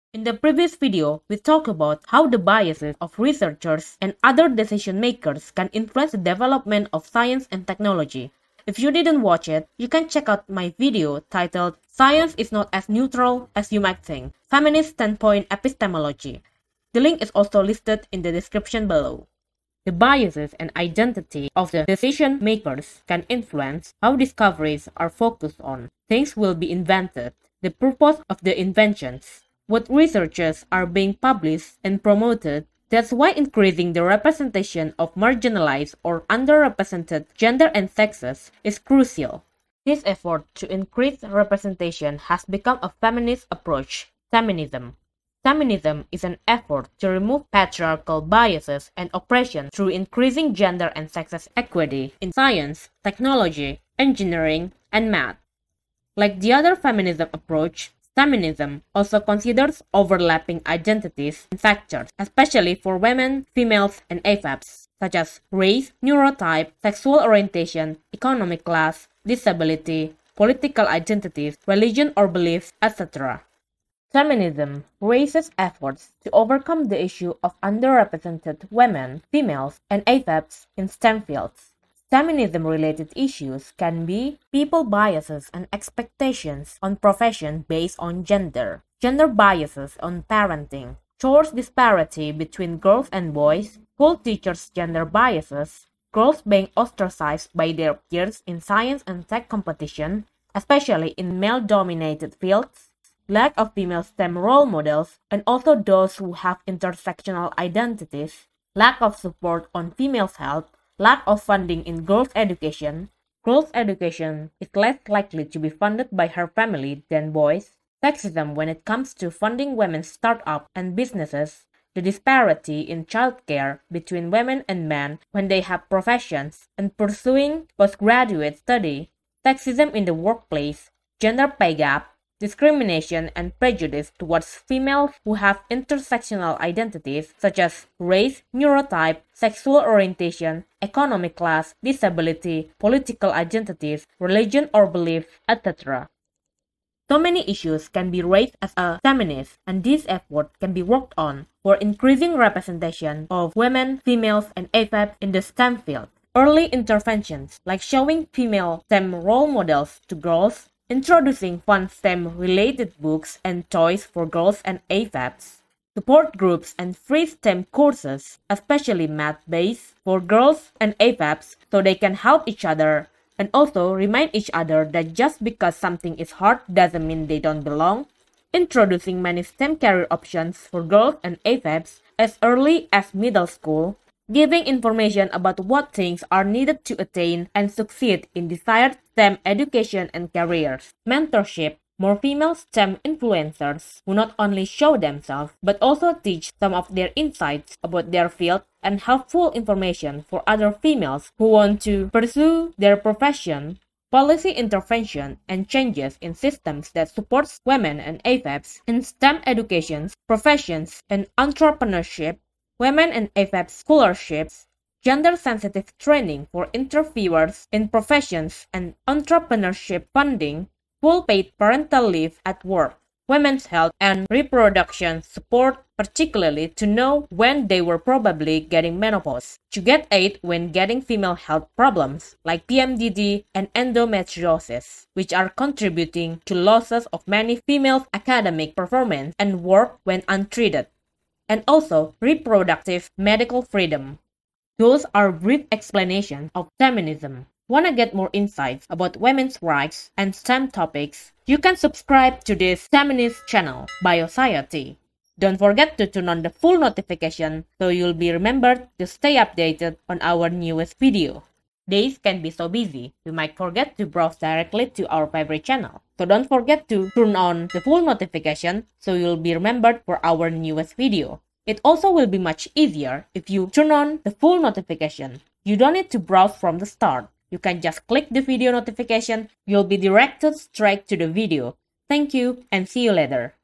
In the previous video, we talked about how the biases of researchers and other decision makers can influence the development of science and technology. If you didn't watch it, you can check out my video titled "Science is not as neutral as you might think: Feminist Standpoint Epistemology." The link is also listed in the description below. The biases and identity of the decision makers can influence how discoveries are focused on, things will be invented, the purpose of the inventions, what researches are being published and promoted. That's why increasing the representation of marginalized or underrepresented gender and sexes is crucial. This effort to increase representation has become a feminist approach, STEMinism. STEMinism is an effort to remove patriarchal biases and oppression through increasing gender and sexes equity in science, technology, engineering, and math. Like the other feminism approach, STEMinism also considers overlapping identities and factors, especially for women, females, and AFABs, such as race, neurotype, sexual orientation, economic class, disability, political identities, religion or beliefs, etc. Feminism raises efforts to overcome the issue of underrepresented women, females, and AFABs in STEM fields. Feminism-related issues can be people biases and expectations on profession based on gender, gender biases on parenting, chores disparity between girls and boys, school teachers' gender biases, girls being ostracized by their peers in science and tech competition, especially in male-dominated fields, lack of female STEM role models, and also those who have intersectional identities, lack of support on females' health, lack of funding in girls' education. Girls' education is less likely to be funded by her family than boys. Sexism when it comes to funding women's startups and businesses. The disparity in childcare between women and men when they have professions and pursuing postgraduate study. Sexism in the workplace. Gender pay gap. Discrimination and prejudice towards females who have intersectional identities such as race, neurotype, sexual orientation, economic class, disability, political identities, religion or beliefs, etc. So many issues can be raised as a feminist, and this effort can be worked on for increasing representation of women, females, and AFAB in the STEM field. Early interventions like showing female STEM role models to girls, introducing fun STEM-related books and toys for girls and AFABs, support groups and free STEM courses, especially math-based, for girls and AFABs so they can help each other, and also remind each other that just because something is hard doesn't mean they don't belong, introducing many STEM career options for girls and AFABs as early as middle school, giving information about what things are needed to attain and succeed in desired STEM education and careers. Mentorship, more female STEM influencers who not only show themselves but also teach some of their insights about their field and helpful information for other females who want to pursue their profession. Policy intervention and changes in systems that supports women and AFABs in STEM educations, professions, and entrepreneurship. Women and AFAB scholarships, gender-sensitive training for interviewers in professions and entrepreneurship funding, full paid parental leave at work, women's health and reproduction support, particularly to know when they were probably getting menopause, to get aid when getting female health problems like PMDD and endometriosis, which are contributing to losses of many females' academic performance and work when untreated. And also reproductive medical freedom. Those are brief explanations of feminism. Wanna get more insights about women's rights and STEM topics? You can subscribe to this feminist channel, Biosciety. Don't forget to turn on the full notification so you'll be remembered to stay updated on our newest video. Days can be so busy, you might forget to browse directly to our favorite channel. So don't forget to turn on the full notification so you'll be remembered for our newest video. It also will be much easier if you turn on the full notification. You don't need to browse from the start. You can just click the video notification, you'll be directed straight to the video. Thank you and see you later.